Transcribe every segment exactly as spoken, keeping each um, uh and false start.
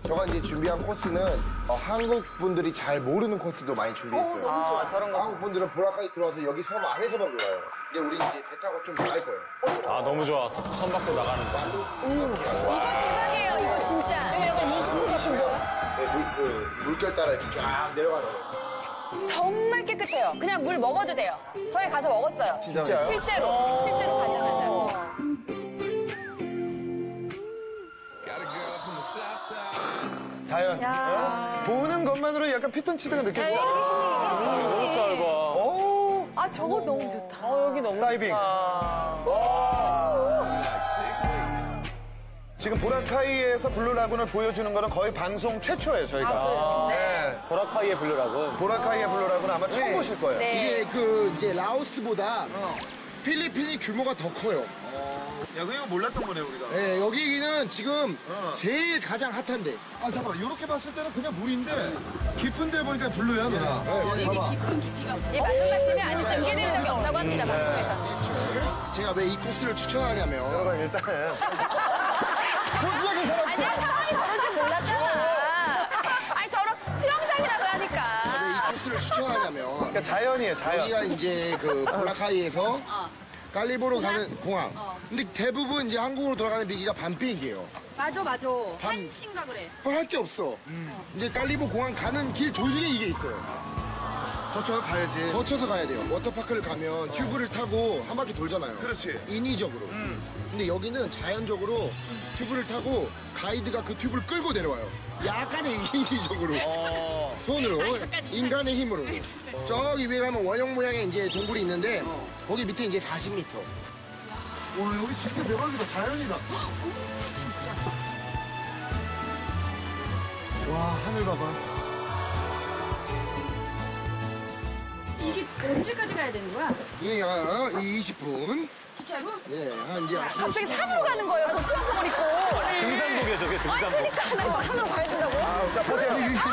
저가 이제 준비한 코스는 어, 한국 분들이 잘 모르는 코스도 많이 준비했어요. 아, 저런 거. 한국 분들은 보라카이 들어와서 여기 섬 안에서만 놀아요. 근데 우리 이제 배 타고 좀 나갈 거예요. 아, 너무 좋아. 선 밖으로 나가는 거. 이거 대박이에요, 이거 진짜. 약간 유승부 같은 거야? 네, 물, 그, 물결 따라 이렇게 쫙 내려가는 거예요. 정말 깨끗해요. 그냥 물 먹어도 돼요. 저희 가서 먹었어요. 진짜요? 실제로. 실제로 가자마자. 자연. 어? 보는 것만으로 약간 피톤치드가 느껴지지 않아요? 너무 짧아. 오, 아, 저거 너무 좋다. 어, 여기 너무 다이빙. 좋다. 지금 보라카이에서 블루라군을 보여주는 거는 거의 방송 최초예요, 저희가. 아, 네. 보라카이의 블루라군. 보라카이의 블루라군 아마 처음 보실 거예요. 네. 이게 그 이제 라오스보다 필리핀이 규모가 더 커요. 야, 그거 몰랐던 거네, 우리가. 네, 여기는 지금 제일 가장 핫한데. 아, 잠깐만. 이렇게 봤을 때는 그냥 물인데 깊은 데 보니까 블루야, 누나. 네, 봐봐. 이 마지막 낚시는 아직 공개된 적이 없다고 합니다, 방송에서. 제가 왜 이 코스를 추천하냐면 여러분, 일단은. 보수적인 사람. 아니야, 상황이 저런 줄 몰랐잖아. 아니, 저런 수영장이라고 하니까. 왜 이 코스를 추천하냐면 그러니까 자연이에요, 자연. 여기가 이제 그 보라카이에서 깔리보로 가는 공항. 근데 대부분 이제 한국으로 돌아가는 비기가 밤 비행기예요. 맞아, 맞아. 밤- 한신가 그래. 할 게 없어. 이제 깔리보 공항 가는 길 도중에 이게 있어요. 거쳐서 가야지. 거쳐서 가야 돼요. 워터파크를 가면 튜브를 타고 한 바퀴 돌잖아요. 그렇지. 인위적으로. 근데 여기는 자연적으로 튜브를 타고 가이드가 그 튜브를 끌고 내려와요. 약간의 인위적으로. 손으로. 인간의 힘으로. 저기 위에 가면 원형 모양의 이제 동굴이 있는데 거기 밑에 이제 사십 미터. 와, 여기 진짜 대박이다. 자연이다. 와, 하늘 봐봐. 이게 언제까지 가야 되는 거야? 이게 한 이십 분. 진짜로? 예, 한 이제 갑자기 산으로 가는 거예요, 저 수영복을 입고. 등산복이야, 저게 등산복. 그러니까 산으로 가야 된다고요? 아, 자, 보세요.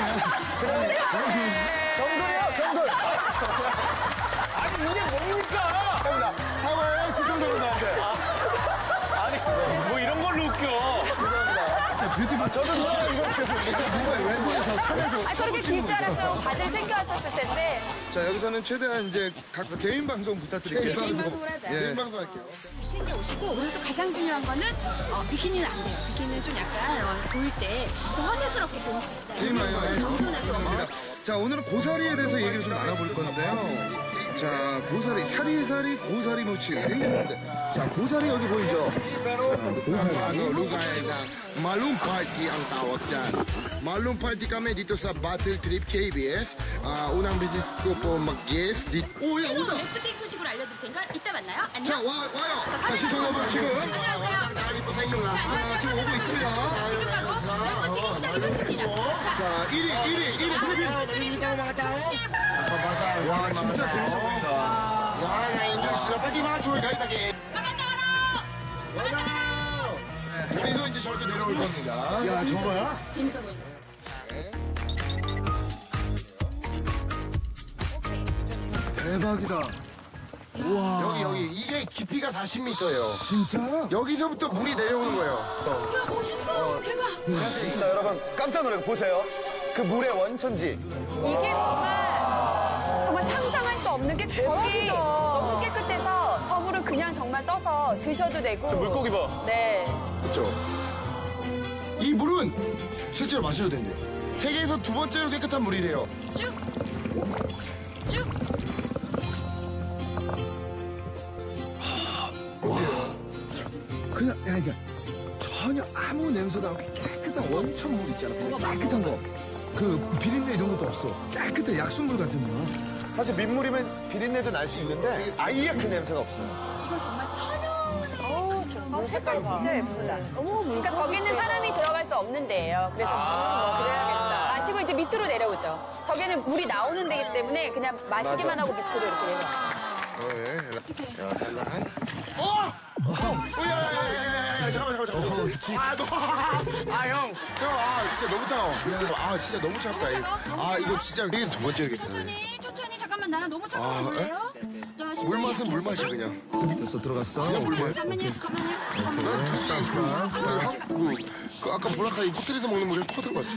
정돌이요, 정돌. 아니, 이게 뭡니까? 감사합니다. 사과의 수정도로 나한테. 아니, 뭐 이런 걸로 웃겨. 뷰티풀. 저도 누가 이렇게 누가 외국에서 산에서. 아, 저렇게 길 줄 알았어요. 과제를 챙겨왔었을 텐데. 자, 여기서는 최대한 이제 각자 개인 방송 부탁드릴게요. 개인 방송을 하자. 예. 방송 할게요. 챙겨 오시고 오늘 또 가장 중요한 거는 어, 비키니는 안 돼요. 비키니는 좀 약간 어, 보일 때 좀 허세스럽게 보일 수 있다. 지금 겸손하게 겁니다. 자, 오늘은 고사리에 대해서 얘기를 좀 나눠볼 건데요. 자, 고사리, 사리사리 고사리 무침. 자, 고사리 여기 보이죠? Ano, lugar na Malum Party ang tawag dyan. Malum Party kami dito sa Battle Trip K B S. Ah, unang beses ko po mag-guest dito. 오, 야, 온다! 래프팅 소식으로 알려드릴 테니까 이따 만나요. 안녕. 자, 와, 와요! 자, 시청자분 지금. 나리 또 생겼나? 아, 지금 오고 있습니다. 지금 바로 래프팅이 시작이 됐습니다. 자, 자, 일 위, 일 위, 일 위, 필리핀. 와, 진짜 재밌어 보인다. 야, 나 인도 씨가 빠지마, 좋을 가이다게. 우리도 이제 저렇게 내려올 겁니다. 야, 저거야? 재밌어 보인다. 대박이다. 여기, 여기. 이게 깊이가 사십 미터예요. 진짜? 여기서부터 물이 내려오는 거예요. 야, 멋있어. 대박. 자, 여러분 깜짝 놀라고 보세요. 그 물의 원천지. 이게 정말, 정말 상상할 수 없는 게 저기 너무 깨끗해서 저 물은 그냥 정말 떠서 드셔도 되고. 그 물고기 봐. 네. 그렇죠. 이 물은 실제로 마셔도 된대요. 세계에서 두 번째로 깨끗한 물이래요. 쭉. 쭉. 그냥 야 이게 전혀 아무 냄새도 없게 깨끗한 원천 물 있잖아. 그냥 깨끗한 거. 그 비린내 이런 것도 없어. 깨끗해 약수물 같은 거. 사실 민물이면 비린내도 날 수 있는데 아예 그 냄새가 없어요. 이건 정말 천연. 아, 색깔 진짜 예쁘다. 어머, 그러니까 저기는 사람이 들어갈 수 없는 데예요. 그래서 아, 그래야겠다. 마시고 이제 밑으로 내려오죠. 저기는 물이 나오는 데이기 때문에 그냥 마시기만 하고 밑으로 이렇게 내려와요. 어, 예. 야, 단단한. 어! 어, 야, 야, 야, 야, 야, 잠깐만, 잠깐만, 잠깐만. 아, 너, 아, 형, 형, 아, 진짜 너무 차가워. 아, 진짜 너무 차갑다. 이거. 아, 이거 진짜 이게 두 번째겠다. 천천히, 천천히. 잠깐만, 나 너무 아, 차가워요. 물 맛은 물 맛이 그냥. 됐어 들어갔어. 그냥 물 맛. 가만히요, 가만히요. 잠깐만. 난 굳이 그, 그, 한- 그, 그 아까 보라카이 호텔에서 먹는 물이랑 똑같은 거 같지?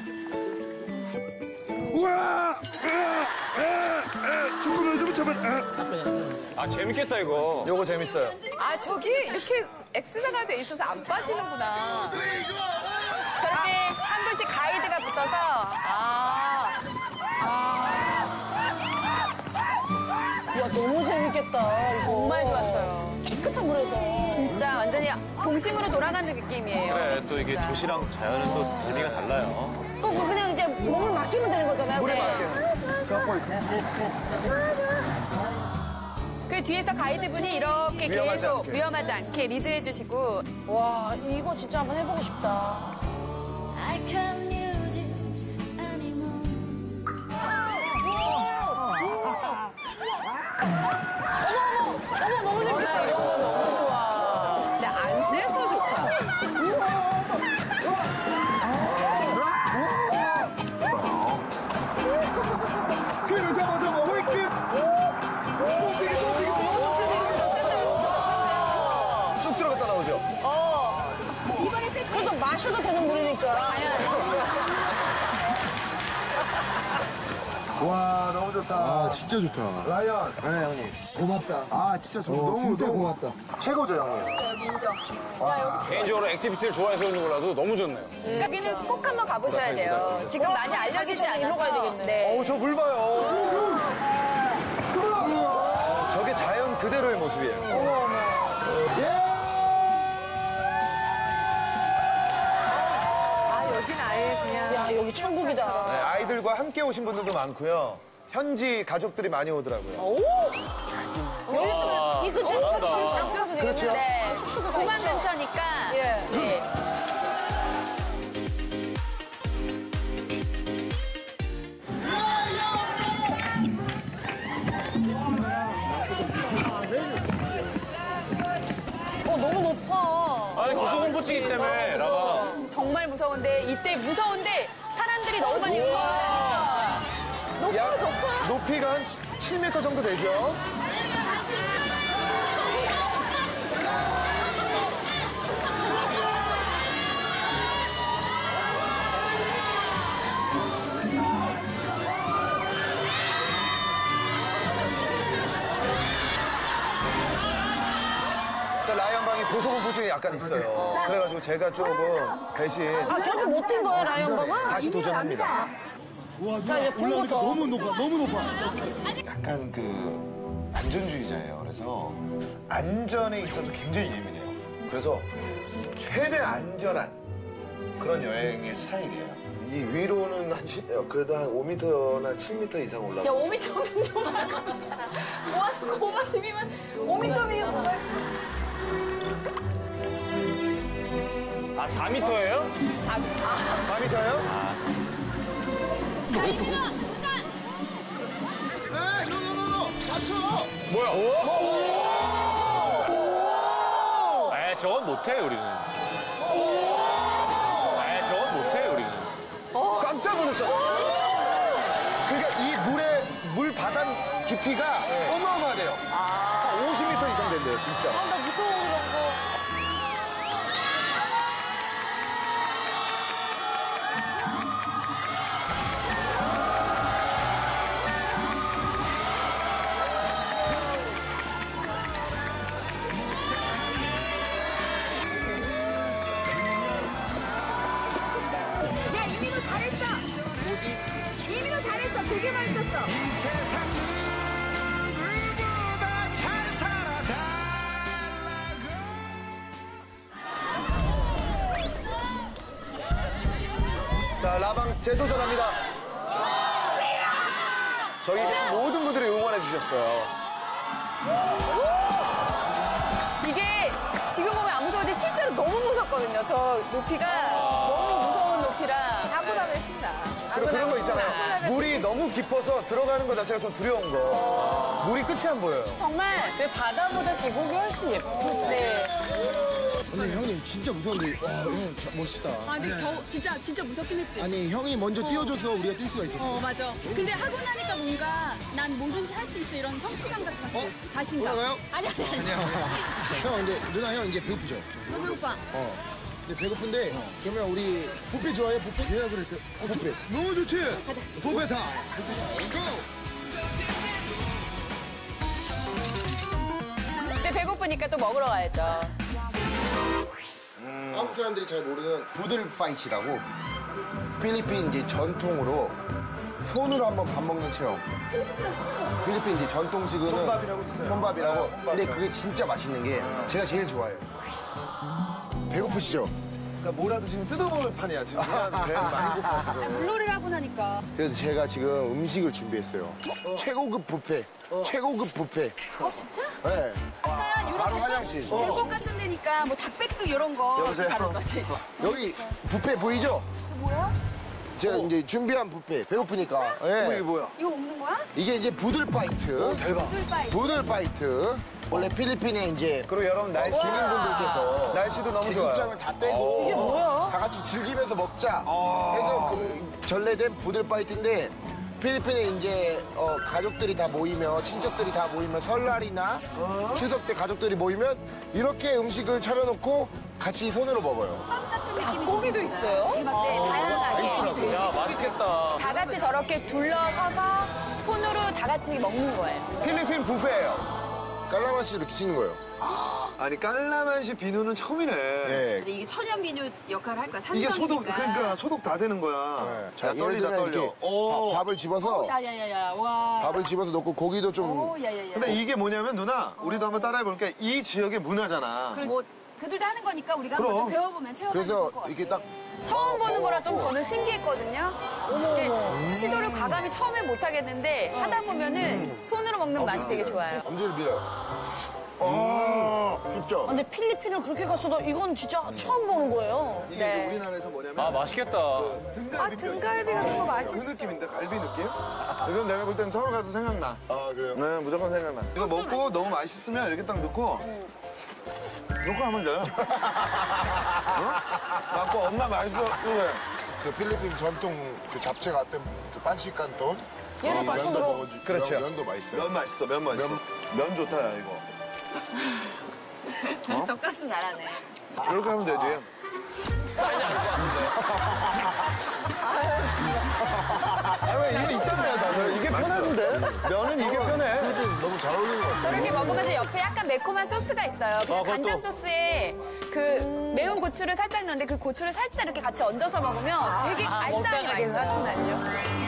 우와! 조금만 좀 잡아. 아, 재밌겠다, 이거. 요거 재밌어요. 아, 저기 이렇게 X자가 돼 있어서 안 빠지는구나. 저렇게 한 분씩 가이드가 붙어서 아. 와, 너무 재밌겠다. 이거. 정말 좋았어요. 깨끗한 물에서. 진짜 완전히 동심으로 돌아가는 느낌이에요. 그래, 또 이게 도시랑 자연은 또 재미가 달라요. 또 그냥 이제 몸을 맡기면 되는 거잖아요. 물에 네. 맞게. 그 뒤에서 가이드분이 이렇게 위험하지 계속 않게. 위험하지 않게 리드해 주시고 와, 이거 진짜 한번 해보고 싶다. I can't use it anymore. 어머, 너무 재밌겠다. 이런 거 너무 좋아. 근데 안 세서 좋다. 쑥 들어갔다 나오죠. 그래도 마셔도 되는 물이니까. 와, 너무 좋다. 아, 진짜 좋다. 라이언. 네, 형님. 고맙다. 아, 진짜 좋 너무 진짜 고맙다. 최고죠, 형님. 개인적으로 액티비티를 좋아해서 그런지 몰라도 너무 좋네요. 여기는 꼭 한번 가보셔야 돼요. 지금 많이 알려지지 전에 일로 가야 않아서. 되겠네. 네. 어우, 저 물 봐요. 저게 자연 그대로의 모습이에요. 아, 여긴 아예 그냥. 야, 여기 천국이다. 네, 아이들과 함께 오신 분들도 많고요. 현지 가족들이 많이 오더라고요. 오! 여기 있으면 이거 잘한다. 좀 자고 가도 되겠네. 그렇죠. 네. 숙소도 다 공항 있죠? 근처니까. 예. 네. 어, 너무 높아. 아니, 고소공포증이 때문에, 라가. 정말 무서운데 이때 무서운데 사람들이 너무 많이 응원하니까. 약 높이가 한 칠 미터 정도 되죠. 일단 라이언 방이 고소공포증이 약간 있어요. 그래가지고 제가 조금 대신 아, 저기 못 뛴 거예요, 라이언방은? 다시 도전합니다. 와, 자, 이제 봄부터. 너무 높아, 너무 높아. 약간 그 안전주의자예요. 그래서 안전에 있어서 굉장히 예민해요. 그래서 최대 안전한 그런 여행의 스타일이에요. 이 위로는 한 시- 그래도 한 오 미터나 칠 미터 이상 야, 올라가. 오 미터면 좀 가깝잖아. 모아서 고마님이면 오 미터면 뭐가 있어. 아, 사 미터예요? 사 미터예요? 에이, 노노노노! 맞춰! 뭐야? 에, 저건 못해, 우리는. 에, 저건 못해, 우리는. 깜짝 놀랐어요. 그러니까 이 물의 물 바닥 깊이가 어마어마하대요. 한 오십 미터 이상 된대요, 진짜. 아, 나 무서워, 그런 거. 야, 이민호 잘했어. 이민호 잘했어. 되게 맛있었어. 자, 라방 재도전합니다. 저희 모든 분들이 응원해 주셨어요. 이게 지금 보면 안 무서운데 실제로 너무 무섭거든요. 저 높이가 너무 무서운 높이라. 하고 나면 신나. 그리고 그런 거 있잖아요. 물이 너무 깊어서 들어가는 것 자체가 좀 두려운 거. 물이 끝이 안 보여요. 정말 왜 바다보다 계곡이 훨씬 예뻐. 네. 근데 형님 진짜 무서운데, 와, 형 자- 멋있다. 아, 근데 더 진짜 진짜 무섭긴 했지. 아니, 형이 먼저 띄워줘서 우리가 뛸 수가 있었어. 어, 맞아. 근데 하고 나니까 뭔가 난 뭐든지 할 수 있어 이런 성취감 같은 거. 어? 자신감. 올라가요? 아니 아니 아니. 형, 근데 누나 형 이제 배고프죠? 너무 오빠. 어. 근데 배고픈데 그러면 우리 뷔페 좋아해? 뷔페? 얘가 그랬대. 어, 뷔페. 너무 좋지? 뷔페 다. 고! 근데 배고프니까 또 먹으러 가야죠. 한국 사람들이 잘 모르는 부들 파이치라고 필리핀 이제 전통으로 손으로 한번 밥 먹는 체험. 필리핀 이제 전통식으로는 손밥이라고 있어요. 손밥이라고. 근데 그게 진짜 맛있는 게 제가 제일 좋아해요. 배고프시죠? 그러니까 뭐라도 지금 뜯어먹을 판이야. 지금 미안, 배가 많이 고파서. 물놀이를 하고 나니까. 그래서 제가 지금 음식을 준비했어요. 최고급 뷔페. 최고급 뷔페. 어, 진짜? 네. 약간 유럽 바로 화장실. 계곡 같은 데니까 뭐 닭백숙 이런 거 여보세요? 잘하는 거지. 여기 뷔페 보이죠? 뭐야? 제가 이제 준비한 뷔페. 배고프니까. 예. 이게 뭐야? 이거 먹는 거야? 이게 이제 부들 파이트. 대박. 부들 파이트. 원래 필리핀에 이제 그리고 여러분 날씨 시민분들께서 날씨도 너무 좋아요. 대국장을 다 떼고 이게 뭐야? 다 같이 즐기면서 먹자. 해서 그 전래된 부들 파이트인데 필리핀에 이제 어, 가족들이 다 모이면 친척들이 다 모이면 설날이나 추석 때 가족들이 모이면 이렇게 음식을 차려놓고 같이 손으로 먹어요. 빵 같은 느낌이. 고기도 있어요? 네, 다양하게. 야, 맛있겠다. 다 같이 저렇게 둘러서서 손으로 다 같이 먹는 거예요. 필리핀 뷔페예요. 깔라마시 이렇게 치는 거예요. 아니 깔라만시 비누는 처음이네. 네. 이제 이게 천연 비누 역할을 할 거야. 이게 산성이니까. 소독 그러니까 소독 다 되는 거야. 네. 자, 예를 떨리다 들면 떨려. 이렇게 오. 밥- 밥을 집어서 야야야야. 와. 밥을 집어서 넣고 고기도 좀 오, 야야야. 근데 이게 뭐냐면 누나 우리도 한번 따라해 볼게. 이 지역의 문화잖아. 뭐 그들도 하는 거니까 우리가 그럼. 한번 좀 배워보면 체험하면 그래서 좋을 것 같아. 이렇게 딱 처음 보는 거라 좀 저는 신기했거든요. 이게 시도를 과감히 처음에 못 하겠는데 하다 보면은 손으로 먹는 맛이 되게 좋아요. 엄지를 밀어요. 아, 진짜. 근데 필리핀을 그렇게 갔어도 이건 진짜 처음 보는 거예요. 이게 네. 이제 우리나라에서 뭐냐면 아, 맛있겠다. 등갈비 아, 등갈비 같은 거 맛있어. 그 느낌인데 갈비 느낌? 이건 내가 볼 땐 서울 가서 생각나. 아, 그래요? 네, 무조건 생각나. 이거 먹고 너무 맛있으면 이렇게 딱 넣고 넣고 하면 돼요. 어? 갖고 엄마 맛있어. 그래. 그 필리핀 전통 그 잡채 같은 그 반식간돈. 얘가 다 면도 손으로- 먹어주- 그렇죠. 면- 면도 맛있어요. 면 맛있어, 면 맛있어. 면, 좋다, 야, 이거. 젓가락 좀 잘하네. 이렇게 하면 되지. 아, 왜 이거 있잖아요, 다들. 이게 편한데? 면은 이게 편해. 필리핀 너무 잘 어울리는 것 같아요. 저렇게 먹으면서 옆에 약간 매콤한 소스가 있어요. 그냥 그것도. 간장 소스에 그 매운 고추를 살짝 넣는데 그 고추를 살짝 이렇게 같이 얹어서 먹으면 되게 알싸하게 맛있어요.